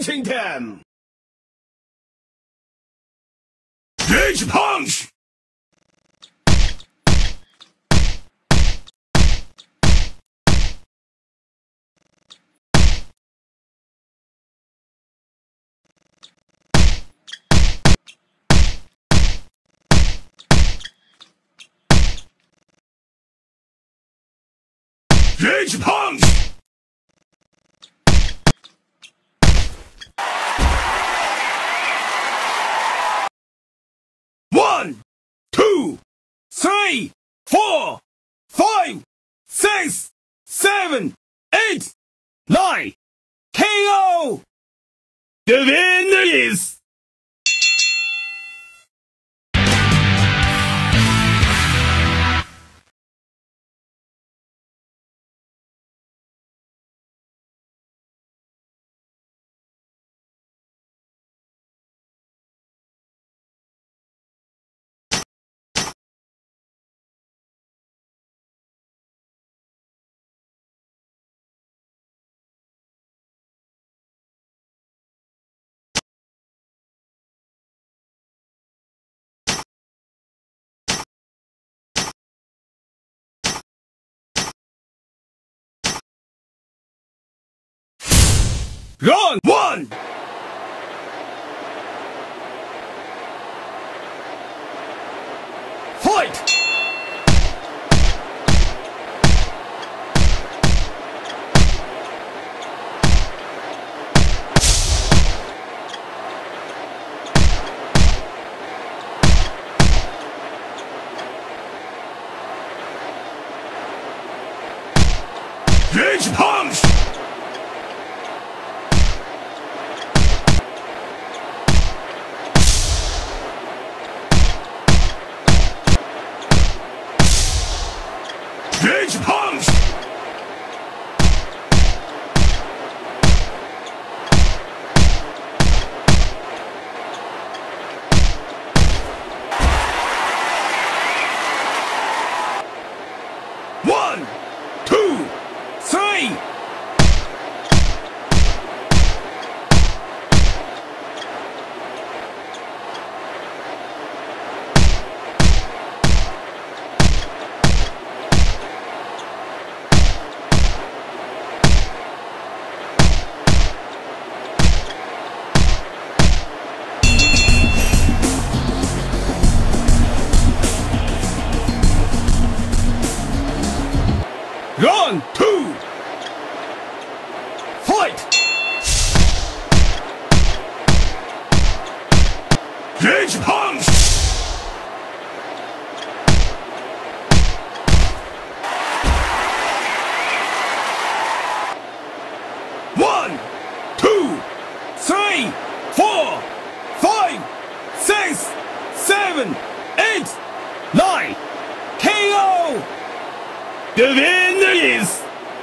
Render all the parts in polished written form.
finishing them! Huge punch! Huge punch! One, two, three, 4, 5, 6, 7, 8, 9, KO! The winner is... Round 1! Fight! Huge punch! Huge punch! One, two, three! Round 2! Fight! Huge punch! One, two, three, 4, 5, 6, 7, 8, 9, KO! The winner is...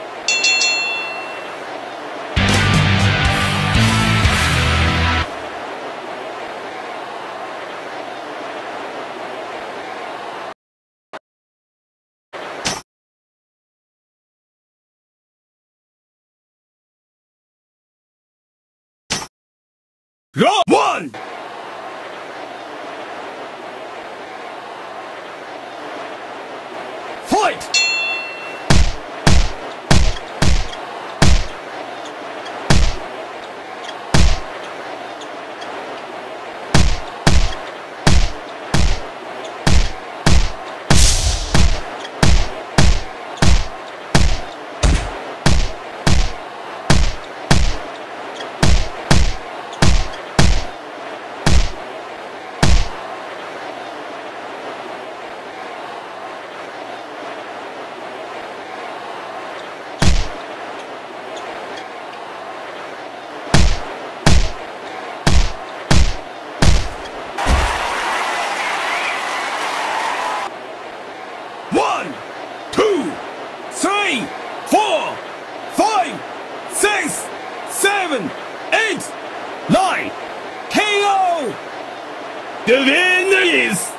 Round 1! Fight! One, two, three, 4, 5, 6, 7, 8, 9, KO! The winner is...